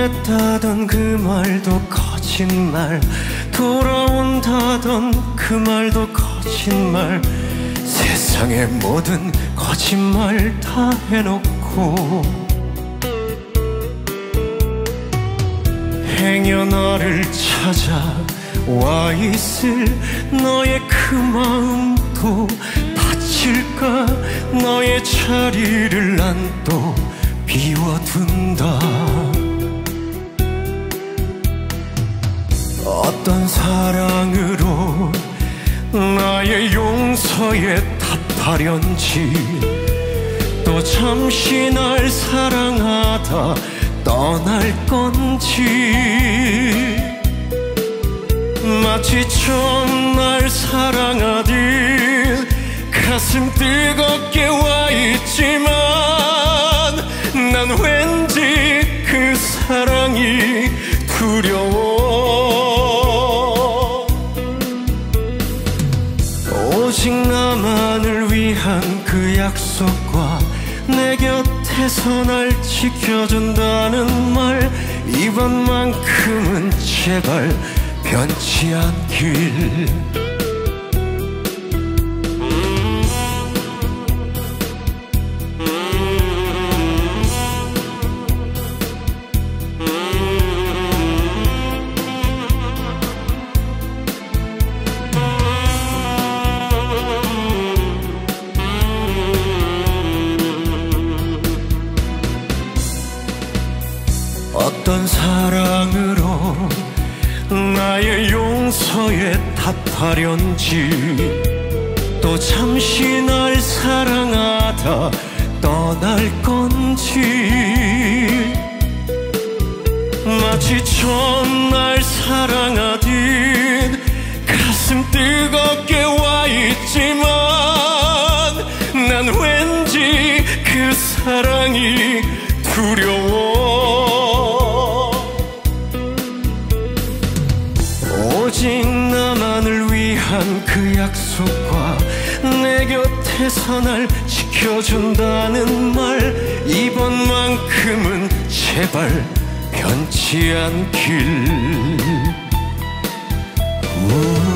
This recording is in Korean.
보냈다던 그 말도 거짓말, 돌아온다던 그 말도 거짓말, 세상의 모든 거짓말 다 해놓고 행여 나를 찾아와 있을 너의 그 마음도 다칠까. 너의 자리를 난 또 비워둔다. 어떤 사랑으로 나의 용서에 답하련지, 또 잠시 날 사랑하다 떠날 건지. 마치 처음 날 사랑하듯 가슴 뜨겁게 와 있지만, 난 왠지 그 사랑이 두려워. 오직 나만을 위한 그 약속과 내 곁에서 날 지켜준다는 말, 이번만큼은 제발 변치 않길. 어떤 사랑으로 나의 용서에 답하련지, 또 잠시 날 사랑하다 떠날 건지. 마치 처음 날 사랑하듯 가슴 뜨겁게 와 있지만, 난 왠지 그 사랑이 두려워. 오직 나만을 위한 그 약속과 내 곁에서 날 지켜준다는 말, 이번만큼은 제발 변치 않길.